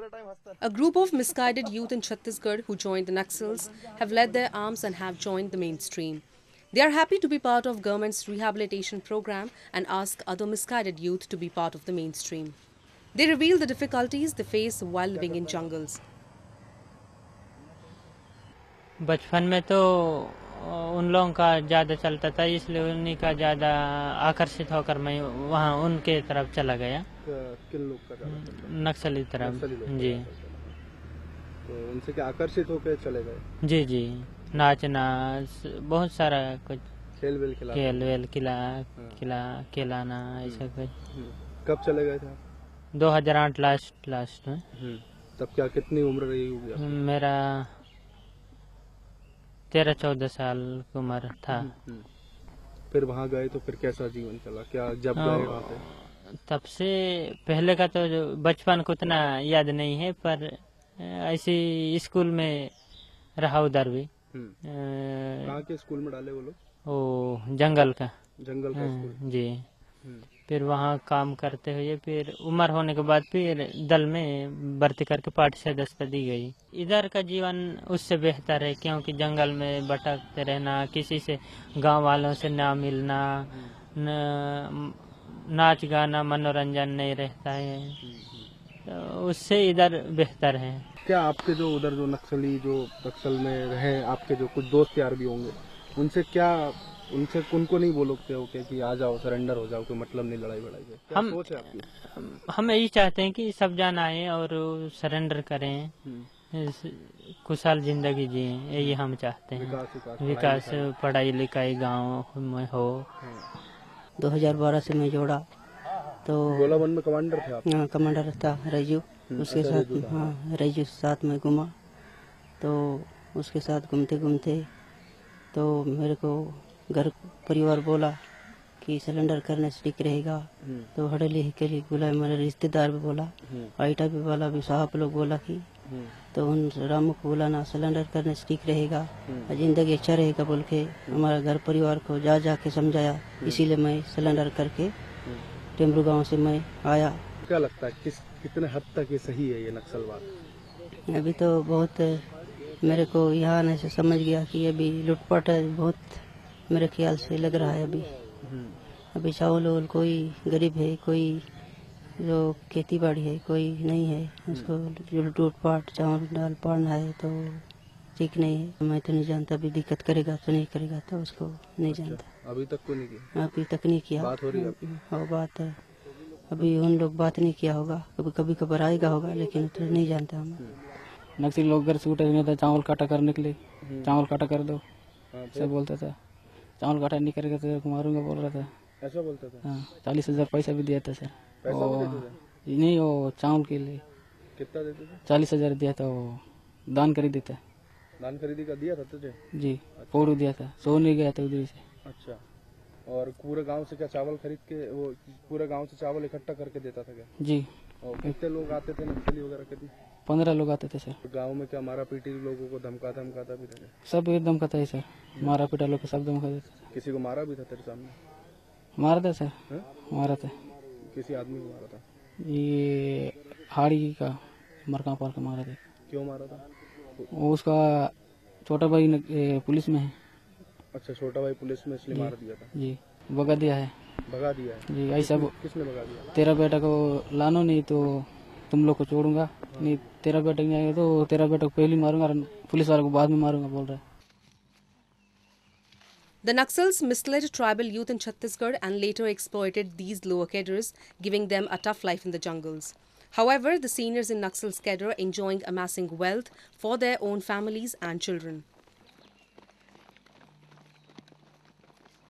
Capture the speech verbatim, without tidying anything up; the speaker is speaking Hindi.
A group of misguided youth in Chhattisgarh who joined the Naxals have led their arms and have joined the mainstream. They are happy to be part of government's rehabilitation program and ask other misguided youth to be part of the mainstream. They reveal the difficulties they face while living in jungles. बचपन में तो उन लोगों का ज़्यादा चलता था, इसलिए उन्हीं का ज़्यादा आकर्षित होकर मैं वहाँ उनके तरफ चला गया। किन लोग का ज़्यादा? नक्सली तरफ जी। तो उनसे क्या आकर्षित होकर चले गए? जी जी नाचना बहुत सारा कुछ खेल वेल खिला खेल वेल खिला खिला खिलाना ऐसा कुछ। कब चले गए थे? दो हजार आठ लास्ट लास्ट में। तब क्या कितनी उम्र रही होगी? मेरा तेरह चौदह साल की उम्र था। फिर वहाँ गए तो फिर कैसा जीवन चला? क्या जब गए वहाँ पे? तब से पहले का तो बचपन को उतना याद नहीं है, पर ऐसी स्कूल में रहा उधर भी। कहाँ के स्कूल में डाले वो लोग? ओ जंगल का जंगल का स्कूल जी। फिर वहाँ काम करते हुए फिर उम्र होने के बाद फिर दल में भर्ती करके पार्टी सदस्यता दी गई। इधर का जीवन उससे बेहतर है, क्योंकि जंगल में भटकते रहना, किसी से गांव वालों से ना मिलना, न, नाच गाना मनोरंजन नहीं रहता है, तो उससे इधर बेहतर है। क्या आपके जो उधर जो नक्सली जो नक्सल में रहे, आपके जो कुछ दोस्त यार भी होंगे, उनसे क्या उनसे उनको नहीं बोलोगे हो कि आ जाओ सरेंडर हो जाओ, कोई मतलब नहीं लड़ाई बड़ाई के? क्या हम सोच है आपकी? हम यही चाहते हैं कि सब जन आए और सरेंडर करें, खुशहाल जिंदगी जिए, यही हम चाहते हैं। विकास विकास, विकास पढ़ाई लिखाई गांव में हो। दो हजार बारह से मैं जोड़ा तो गोला वन में कमांडर थे आप? हाँ कमांडर था रजू, उसके साथ हाँ रजू साथ में घुमा। तो उसके साथ घूमते घूमते तो मेरे को घर परिवार बोला कि सिलेंडर करने से ठीक रहेगा, तो हड़ली के लिए बुलाए, मेरे रिश्तेदार भी बोला, आईटा भी बोला, भी साहब लोग बोला कि तो उन रामू को बुलाना, सिलेंडर करने से ठीक रहेगा, जिंदगी अच्छा रहेगा बोल के हमारा घर परिवार को जा जा के समझाया। इसीलिए मैं सिलेंडर करके टेम्बरू गाँव से मैं आया। क्या लगता है किस कितने हद तक ये सही है ये नक्सलवाद? अभी तो बहुत मेरे को यहाँ आने से समझ गया कि अभी लुटपाट बहुत मेरे ख्याल से लग रहा है। अभी अभी चावल वावल कोई गरीब है, कोई जो खेती बाड़ी है कोई नहीं है, उसको जो लूटपाट चावल दाल पाना है तो ठीक नहीं है। मैं तो नहीं जानता अभी दिक्कत करेगा तो नहीं करेगा, तो उसको नहीं जानता। अभी तक को नहीं किया? अभी तक नहीं किया। बात हो रही है? हाँ बात है, अभी उन लोग बात नहीं किया होगा, कभी कभी कबर आएगा होगा, लेकिन तो नहीं जानता हम। नक्सली लोग घर से उठे हुए थे चावल काटा करने के लिए, चावल काटा कर दो सब बोलता था, चावल काटा नहीं करेगा तो मारूंगा बोल रहा था। ऐसा बोलता था? हाँ चालीस हजार पैसा भी दिया था सर। पैसा भी देते थे? नहीं वो चावल के लिए। कितना देते थे? चालीस हजार दिया था, वो दान खरीदी था। दान खरीदी का दिया था तुझे? जी पोड़ू दिया था, सो नहीं गया था उधर से। अच्छा, और पूरे गांव से क्या चावल खरीद के वो पूरे गांव से चावल इकट्ठा करके देता था क्या? जी। और कितने लोग आते थे नक्सली वगैरह? कितने? पंद्रह लोग आते थे सर। गांव में क्या मारा पीटी लोगों को धमका धमकाता भी था? सब धमकाता है सर, मारा पीटा लोग सब धमका देता था। किसी को मारा भी था तेरे सामने? मारा था सर। है? मारा था। किसी आदमी को मारा था? ये हाड़ी का मरका पाल का मारा था। क्यों मारा था? वो उसका छोटा भाई पुलिस में है। अच्छा, छोटा भाई पुलिस में इसलिए मार दिया था? जी भगा दिया है। भगा दिया है जी। ऐसा किसने भगा दिया? तेरा बेटा को लानो नहीं तो तुम लोग को छोड़ूंगा, नहीं तेरा बेटा नहीं आएगा तो तेरा बेटा को पहले मारूंगा, पुलिस वालों को बाद में मारूंगा बोल रहा है। The Naxals misled tribal youth in Chhattisgarh and later exploited these lower cadres, giving them a tough life in the jungles. However, the seniors in Naxals cadre enjoying amassing wealth for their own families and children.